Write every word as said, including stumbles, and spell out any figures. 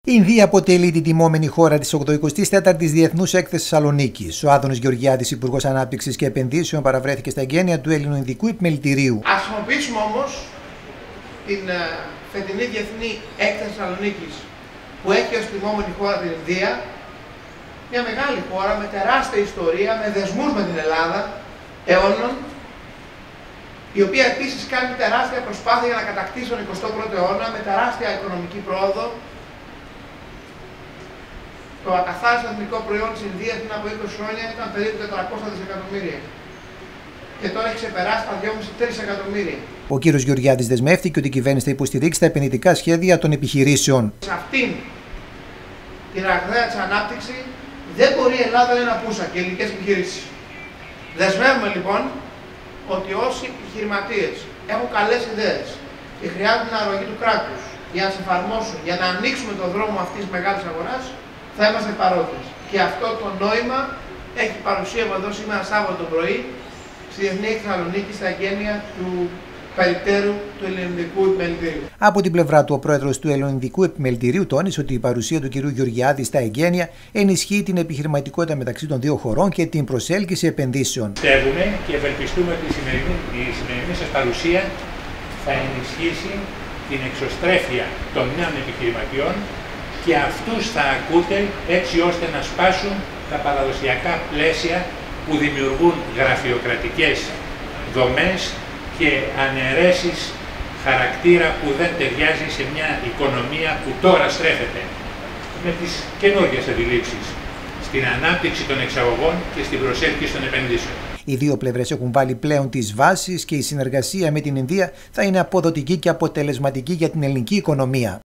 Η Ινδία αποτελεί την τιμόμενη χώρα της ογδοηκοστής τέταρτης Διεθνούς Έκθεσης Θεσσαλονίκης. Ο Άδωνης Γεωργιάδης, Υπουργός Ανάπτυξης και Επενδύσεων, παραβρέθηκε στα εγγένεια του Ελληνοϊνδικού Επιμελητηρίου. Ας χρησιμοποιήσουμε όμως την φετινή Διεθνή Έκθεση Θεσσαλονίκης, που έχει ως τιμόμενη χώρα την Ινδία, μια μεγάλη χώρα με τεράστια ιστορία, με δεσμούς με την Ελλάδα αιώνων, η οποία επίσης κάνει τεράστια προσπάθεια για να κατακτήσει τον εικοστό πρώτο αιώνα με τεράστια οικονομική πρόοδο. Το ακαθάριστο εθνικό προϊόν της Ινδίας πριν από είκοσι χρόνια ήταν περίπου τετρακόσια δισεκατομμύρια. Και τώρα έχει ξεπεράσει τα δυόμισι με τρία εκατομμύρια. Ο κύριος Γεωργιάδης δεσμεύτηκε ότι η κυβέρνηση θα υποστηρίξει τα επενδυτικά σχέδια των επιχειρήσεων. Σε αυτήν την ραγδαία της ανάπτυξη δεν μπορεί η Ελλάδα να είναι απούσα και οι ελληνικές επιχειρήσεις. Δεσμεύουμε λοιπόν ότι όσοι επιχειρηματίες έχουν καλές ιδέες και χρειάζονται την αρρωγή του κράτους για να τις εφαρμόσουν, για να ανοίξουμε τον δρόμο αυτής της μεγάλης αγοράς, θα είμαστε παρόντες. Και αυτό το νόημα έχει παρουσία μου εδώ σήμερα Σάββατο το πρωί στη Διεθνή Έκθεση Θεσσαλονίκης στα εγγένεια του περιττέρου του Ελληνοϊνδικού Επιμελητηρίου. Από την πλευρά του, ο πρόεδρος του Ελληνοϊνδικού Επιμελητηρίου τόνισε ότι η παρουσία του κ. Γεωργιάδη στα εγγένεια ενισχύει την επιχειρηματικότητα μεταξύ των δύο χωρών και την προσέλκυση επενδύσεων. Πιστεύουμε και ευελπιστούμε ότι η σημερινή, η σημερινή σας παρουσία θα ενισχύσει την εξωστρέφεια των νέων επιχειρηματιών και αυτούς θα ακούτε έτσι ώστε να σπάσουν τα παραδοσιακά πλαίσια που δημιουργούν γραφειοκρατικές δομές και αναιρέσεις χαρακτήρα που δεν ταιριάζει σε μια οικονομία που τώρα στρέφεται με τις καινούργιες αντιλήψεις στην ανάπτυξη των εξαγωγών και στην προσέλκυση των επενδύσεων. Οι δύο πλευρές έχουν βάλει πλέον τις βάσεις και η συνεργασία με την Ινδία θα είναι αποδοτική και αποτελεσματική για την ελληνική οικονομία.